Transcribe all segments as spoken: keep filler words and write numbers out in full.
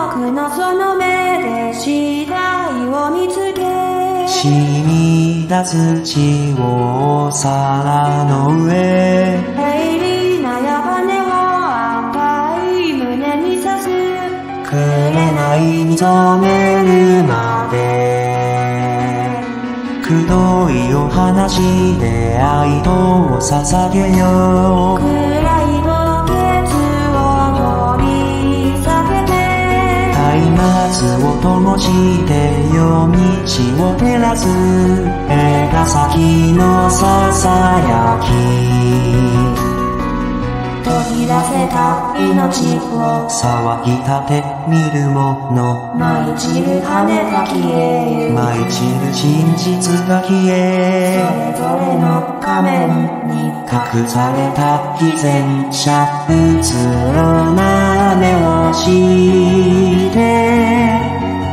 僕のその目で死体を見つけ、 染み出す血をお皿の上、 鋭利な矢羽を赤い胸に刺す、 紅に染めるまで、くどいお話で愛とを捧げよう。 暗い洞穴を掘り下げて、 松明を灯して夜道を照らす枝先のささやき、 途切らせた命を騒ぎ立て見るもの、 舞い散る跳ねた消えゆ、 舞い散る真実が消え、 それぞれの仮面に隠された偽善者、うつろな目をして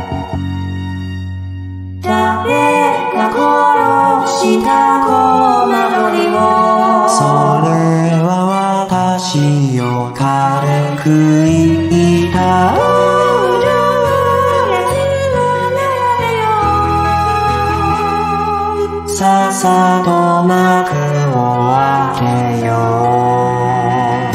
誰が殺したコウマドリを、 それは私よ軽く言った。さっさと幕を開けよう。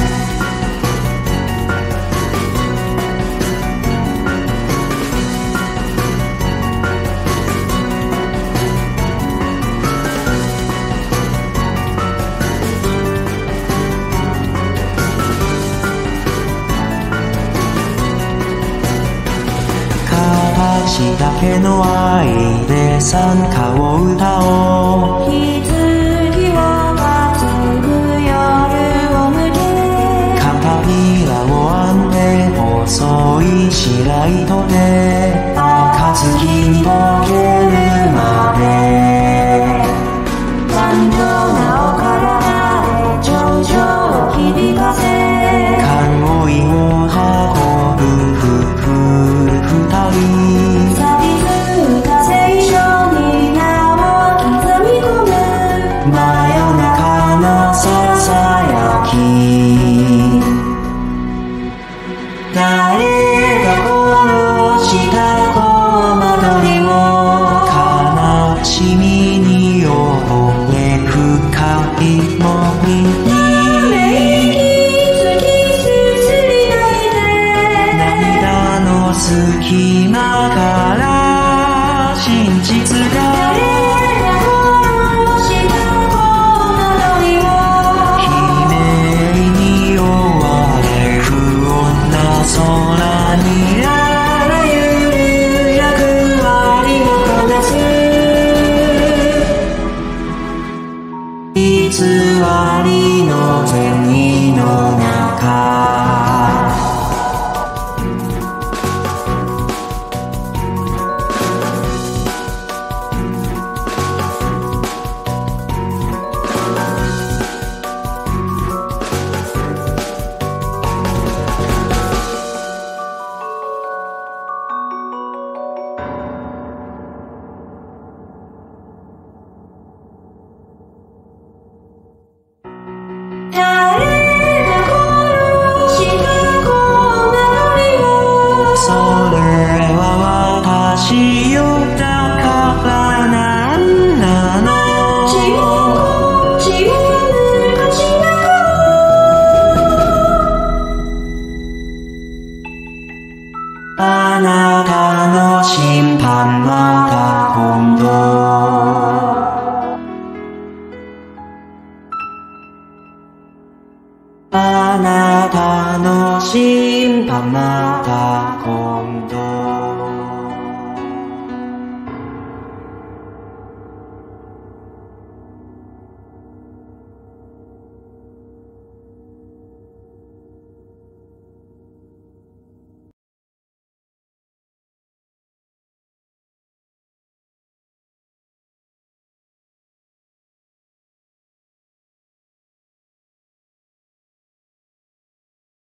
形だけの愛で賛歌を歌おう。 棺を担ぐ夜を抜け、 片びらを編んで細い白糸で暁に溶けるまで、 残土なお体で頂上を響かせ、 看護医を運ぶ夫婦二人、 錆びついた聖書に名を刻み込む真夜中のささやき、誰が殺したコウマドリを、悲しみに溺れ深い森に、涙の隙間から真実が、空にあらゆる役割をこなす、偽りの善意の中、それは私よだからなんなの、 血を血を抜かしなあなたの審判また今度、あなたの審判また今度。